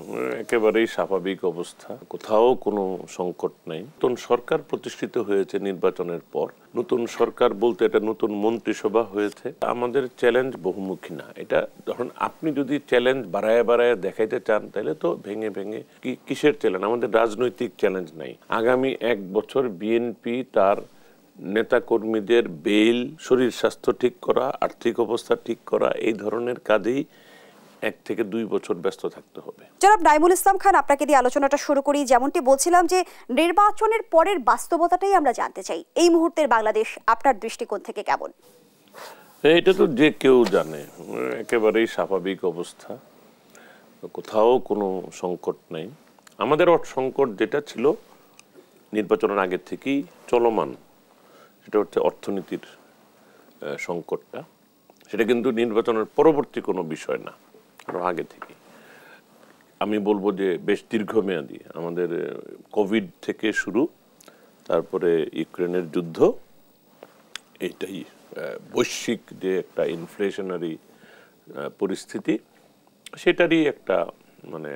একেবারেই স্বাভাবিক অবস্থা, কোথাও কোনো সংকট নাই। নতুন সরকার প্রতিষ্ঠিত হয়েছে নির্বাচনের পর। নতুন সরকার বলতে এটা নতুন মন্ত্রিসভা হয়েছে। আমাদের চ্যালেঞ্জ বহুমুখী না। এটা ধরুন আপনি যদি চ্যালেঞ্জ বাড়ায় বাড়ায় দেখাইতে চান তাহলে তো ভেঙে ভেঙে কিসের চ্যালেঞ্জ? আমাদের রাজনৈতিক চ্যালেঞ্জ নাই। আগামী 1 বছর বিএনপি তার নেতাকর্মীদের বেইল, শরীর স্বাস্থ্য ঠিক করা, আর্থিক অবস্থা ঠিক করা, এই ধরনের কাজেই 1 থেকে 2 বছর ব্যস্ত থাকতে হবে। জনাব নাইমুল ইসলাম খান, আপনাকে দিয়ে আলোচনাটা শুরু করি। যেমনটি বলছিলাম যে নির্বাচনের পরের বাস্তবতাটাই আমরা জানতে চাই। এই মুহূর্তের বাংলাদেশ আপনার দৃষ্টিকোণ থেকে কেমন? এটা তো যে কেউ জানে, একেবারেই স্বাভাবিক অবস্থা, কোথাও কোনো সংকট নাই। আমাদের সংকট যেটা ছিল নির্বাচনের আগে থেকেই চলমান, সেটা হচ্ছে অর্থনীতির সংকটটা। সেটা কিন্তু নির্বাচনের পরবর্তী কোনো বিষয় না, আরো আগে থেকে। আমি বলবো যে বেশ দীর্ঘমেয়াদী। আমাদের কোভিড থেকে শুরু, তারপরে ইউক্রেনের যুদ্ধ, এইটাই বৈশ্বিক যে একটা ইনফ্লেশনারি পরিস্থিতি, সেটারই একটা মানে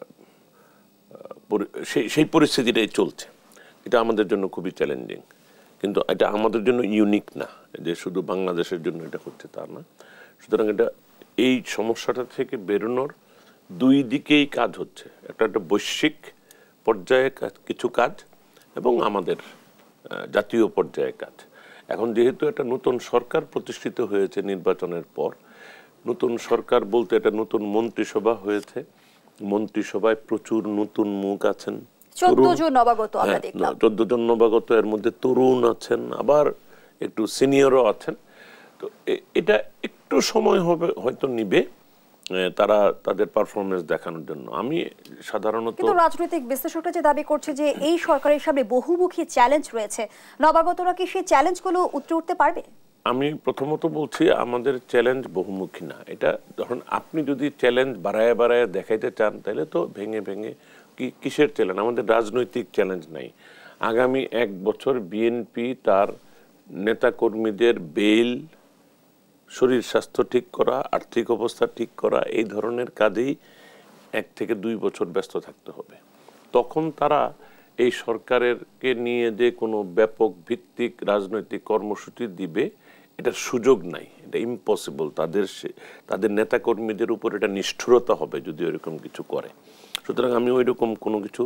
সেই পরিস্থিতিটাই চলছে। এটা আমাদের জন্য খুবই চ্যালেঞ্জিং, কিন্তু এটা আমাদের জন্য ইউনিক না যে শুধু বাংলাদেশের জন্য এটা হচ্ছে তা না। সুতরাং এটা এই সমস্যাটা থেকে বেরোনোর 2 দিকেই কাজ হচ্ছে। একটা বৈশ্বিক পর্যায়ে কিছু কাজ এবং আমাদের জাতীয় পর্যায়ে কাজ। এখন যেহেতু একটা নতুন সরকার প্রতিষ্ঠিত হয়েছে নির্বাচনের পর, নতুন সরকার বলতে এটা নতুন মন্ত্রিসভা হয়েছে। মন্ত্রিসভায় প্রচুর নতুন মুখ আছেন, 14 জন নবাগত আমরা দেখলাম। 14 জন নবাগত, এর মধ্যে তরুণ আছেন, আবার একটু সিনিয়রও আছেন। তো এটা একটু সময় হবে, হয়তো নিবে তারা তাদের পারফরমেন্স দেখানোর জন্য। আমি সাধারণত কিন্তু রাজনৈতিক বিশ্লেষকরা যে দাবি করছে যে এই সরকারের সামনে বহুমুখী চ্যালেঞ্জ রয়েছে, নবাগতরা কি সেই চ্যালেঞ্জগুলো উতরে উঠতে পারবে? আমি প্রথমত বলছি আমাদের চ্যালেঞ্জ বহুমুখী না। এটা ধরুন আপনি যদি চ্যালেঞ্জ বাড়ায় বাড়ায় দেখাইতে চান তাহলে তো ভেঙে ভেঙে কিসের চ্যালেঞ্জ? আমাদের রাজনৈতিক চ্যালেঞ্জ নাই। আগামী 1 বছর বিএনপি তার নেতাকর্মীদের বেইল, শরীর স্বাস্থ্য ঠিক করা, আর্থিক অবস্থা ঠিক করা, এই ধরনের কাজেই 1 থেকে 2 বছর ব্যস্ত থাকতে হবে। তখন তারা এই সরকারকে নিয়ে যে কোনো ব্যাপক ভিত্তিক রাজনৈতিক কর্মসূচি দিবে, এটার সুযোগ নাই, এটা ইম্পসিবল। তাদের নেতাকর্মীদের উপর এটা নিষ্ঠুরতা হবে যদি ওইরকম কিছু করে। সুতরাং আমি ওই রকম কোনো কিছু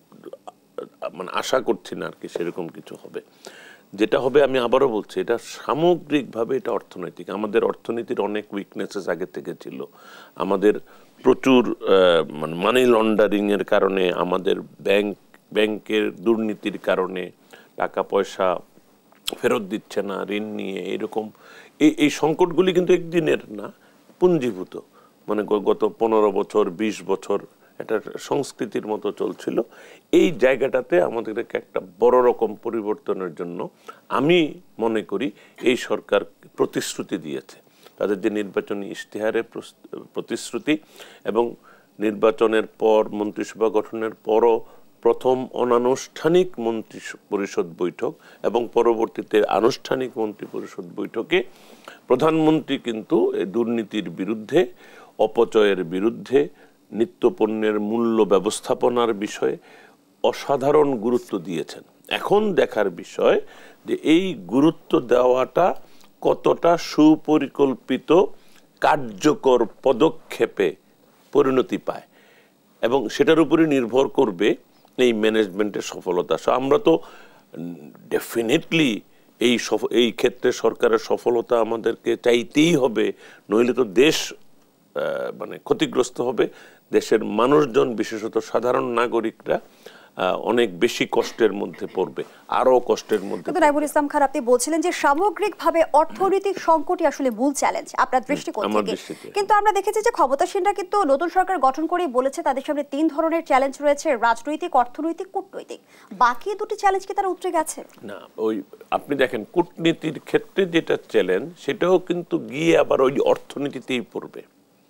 মানে আশা করছি না আর কি সেরকম কিছু হবে। যেটা হবে, আমি আবারও বলছি, এটা সামগ্রিকভাবে এটা অর্থনৈতিক। আমাদের অর্থনীতির অনেক উইকনেসেস আগে থেকে ছিল। আমাদের প্রচুর মানি লন্ডারিং এর কারণে, আমাদের ব্যাংকের দুর্নীতির কারণে টাকা পয়সা ফেরত দিচ্ছে না, ঋণ নিয়ে এরকম এই সংকটগুলি কিন্তু একদিনের না, পুঞ্জীভূত। মানে গত 15 বছর 20 বছর এটা সংস্কৃতির মতো চলছিল। এই জায়গাটাতে আমাদেরকে একটা বড় রকম পরিবর্তনের জন্য আমি মনে করি এই সরকার প্রতিশ্রুতি দিয়েছে। তাদের যে নির্বাচনী ইশতেহারের প্রতিশ্রুতি এবং নির্বাচনের পর মন্ত্রিসভা গঠনের পরও প্রথম অনানুষ্ঠানিক মন্ত্রী পরিষদ বৈঠক এবং পরবর্তীতে আনুষ্ঠানিক মন্ত্রী পরিষদ বৈঠকে প্রধানমন্ত্রী কিন্তু দুর্নীতির বিরুদ্ধে, অপচয়ের বিরুদ্ধে, নিত্যপণ্যের মূল্য ব্যবস্থাপনার বিষয়ে অসাধারণ গুরুত্ব দিয়েছেন। এখন দেখার বিষয় যে এই গুরুত্ব দেওয়াটা কতটা সুপরিকল্পিত কার্যকর পদক্ষেপে পরিণতি পায় এবং সেটার উপরে নির্ভর করবে এই ম্যানেজমেন্টের সফলতা। আমরা তো ডেফিনেটলি এই ক্ষেত্রে সরকারের সফলতা আমাদেরকে চাইতেই হবে, নইলে তো দেশ মানে ক্ষতিগ্রস্ত হবে। দেশের মানুষজন, বিশেষত সাধারণ নাগরিকরা অনেক বেশি কষ্টের মধ্যে পড়বে, আরো কষ্টের মধ্যে। কিন্তু নাইমুল ইসলাম খান, আপনি বলছিলেন যে সামগ্রিকভাবে অর্থনৈতিক সংকটই আসলে মূল চ্যালেঞ্জ আপনার দৃষ্টিকোণ থেকে। কিন্তু আমরা দেখেছি যে ক্ষমতাসীনরা কিন্তু নতুন সরকার গঠন করে বলেছে তাদের সামনে 3 ধরনের চ্যালেঞ্জ রয়েছে, রাজনৈতিক, অর্থনৈতিক, কূটনৈতিক। বাকি 2টি চ্যালেঞ্জ কি তারা উতরে গেছে? না, ওই আপনি দেখেন কূটনীতির ক্ষেত্রে যেটা চ্যালেঞ্জ, সেটাও কিন্তু গিয়ে আবার ওই অর্থনীতিতেই পড়বে।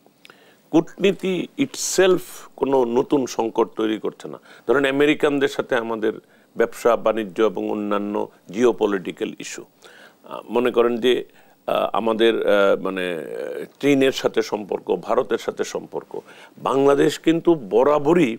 কূটনীতি ইটসেলফ কোনো নতুন সংকট তৈরি করছে না। ধরেন আমেরিকানদের সাথে আমাদের ব্যবসা বাণিজ্য এবং অন্যান্য জিওপলিটিক্যাল ইস্যু, মনে করেন যে আমাদের মানে চীনের সাথে সম্পর্ক, ভারতের সাথে সম্পর্ক, বাংলাদেশ কিন্তু বরাবরই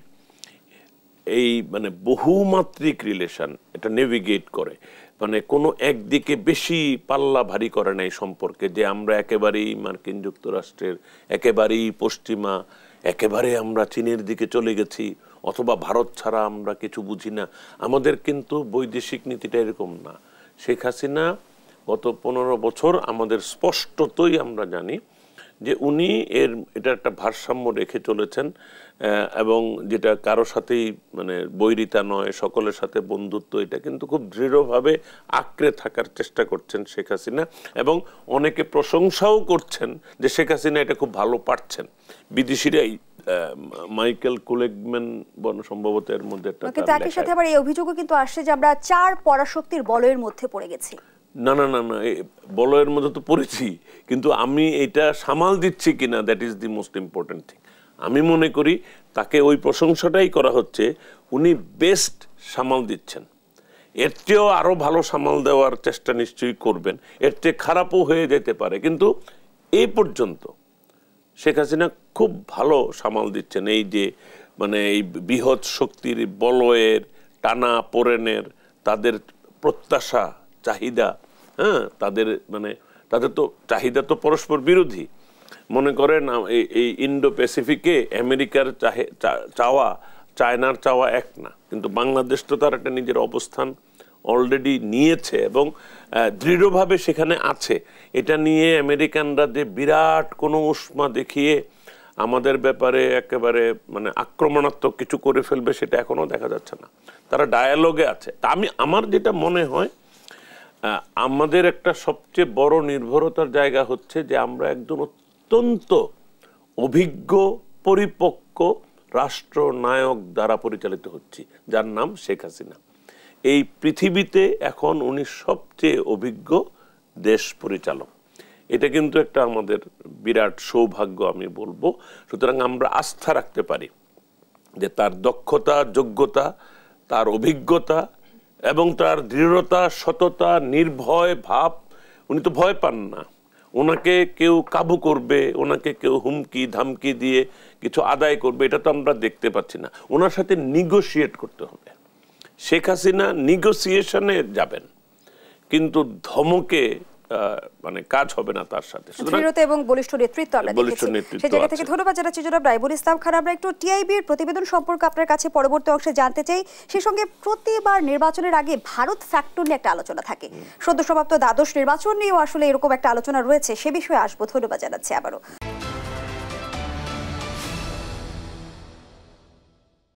এই মানে বহুমাত্রিক রিলেশন এটা নেভিগেট করে, মানে কোনো একদিকে বেশি পাল্লা ভারী করে না এই সম্পর্কে, যে আমরা একেবারেই মার্কিন যুক্তরাষ্ট্রের, একেবারেই পশ্চিমা, একেবারে আমরা চীনের দিকে চলে গেছি, অথবা ভারত ছাড়া আমরা কিছু বুঝি না। আমাদের কিন্তু বৈদেশিক নীতিটা এরকম না। শেখ হাসিনা গত 15 বছর আমাদের স্পষ্টতই আমরা জানি যে উনি এটা একটা ভারসাম্য রেখে চলেছেন, এবং যেটা কারো সাথেই মানে বৈরিতা নয়, সকলের সাথে বন্ধুত্ব, এটা কিন্তু খুব দৃঢ়ভাবে আঁকড়ে থাকার চেষ্টা করছেন শেখ হাসিনা, এবং অনেকে প্রশংসাও করছেন যে শেখ হাসিনা এটা খুব ভালো পারছেন। বিদেশিরাই মাইকেল কুলেগম্যান সম্ভবত এর মধ্যে একটা, কিন্তু একই সাথে আবার এই অভিযোগও কিন্তু আসছে যে আমরা 4 পরাশক্তির বলয়ের মধ্যে পড়ে গেছি। না না না না, বলয়ের মধ্যে তো পড়েছি, কিন্তু আমি এটা সামাল দিচ্ছি কিনা, that is the most important thing. আমি মনে করি তাকে ওই প্রশংসাটাই করা হচ্ছে, উনি বেস্ট সামাল দিচ্ছেন। এর চেয়েও আরও ভালো সামাল দেওয়ার চেষ্টা নিশ্চয়ই করবেন, এর চেয়ে খারাপও হয়ে যেতে পারে, কিন্তু এই পর্যন্ত শেখ হাসিনা খুব ভালো সামাল দিচ্ছেন। এই যে মানে এই বৃহৎ শক্তির বলয়ের টানা পোড়েনের, তাদের প্রত্যাশা চাহিদা, হ্যাঁ, তাদের তো চাহিদা তো পরস্পর বিরোধী। মনে করেন এই ইন্ডো প্যাসিফিকে আমেরিকার চাওয়া চায়নার চাওয়া এক না, কিন্তু বাংলাদেশ তো তার একটা নিজের অবস্থান অলরেডি নিয়েছে এবং দৃঢ়ভাবে সেখানে আছে। এটা নিয়ে আমেরিকানরা যে বিরাট কোনো উষ্মা দেখিয়ে আমাদের ব্যাপারে একেবারে মানে আক্রমণাত্মক কিছু করে ফেলবে, সেটা এখনো দেখা যাচ্ছে না। তারা ডায়ালগে আছে। তা আমার যেটা মনে হয়, আমাদের একটা সবচেয়ে বড় নির্ভরতার জায়গা হচ্ছে যে আমরা একজন অত্যন্ত অভিজ্ঞ পরিপক্ক রাষ্ট্রনায়ক দ্বারা পরিচালিত হচ্ছি, যার নাম শেখ হাসিনা। এই পৃথিবীতে এখন উনি সবচেয়ে অভিজ্ঞ দেশ পরিচালক। এটা কিন্তু একটা আমাদের বিরাট সৌভাগ্য আমি বলবো। সুতরাং আমরা আস্থা রাখতে পারি যে তার দক্ষতা, যোগ্যতা, তার অভিজ্ঞতা এবং তার দৃঢ়তা, সততা, নির্ভয় ভাব, উনি তো ভয় পান না। ওনাকে কেউ কাবু করবে, ওনাকে কেউ হুমকি ধামকি দিয়ে কিছু আদায় করবে, এটা তো আমরা দেখতে পাচ্ছি না। ওনার সাথে নিগোশিয়েট করতে হবে। শেখ হাসিনা নিগোসিয়েশনে যাবেন, কিন্তু ধমকে মানে কাজ হবে না তার সাথে। দৃঢ়তা এবং বলিষ্ঠ নেতৃত্ব আমরা দেখেছি। সেই জায়গা থেকে ধন্যবাদ জানাচ্ছি জনাব রাইবুল ইসলাম খান। আমরা একটু টিআইবির প্রতিবেদন সম্পর্কে আপনার কাছে পরবর্তী অংশে জানতে চাই। সেই সঙ্গে প্রতিবার নির্বাচনের আগে ভারত ফ্যাক্টর নিয়ে একটা আলোচনা থাকে, সদ্য সমাপ্ত দ্বাদশ নির্বাচন নিয়েও আসলে এরকম একটা আলোচনা রয়েছে, সে বিষয়ে আসবো। ধন্যবাদ জানাচ্ছি আবারও।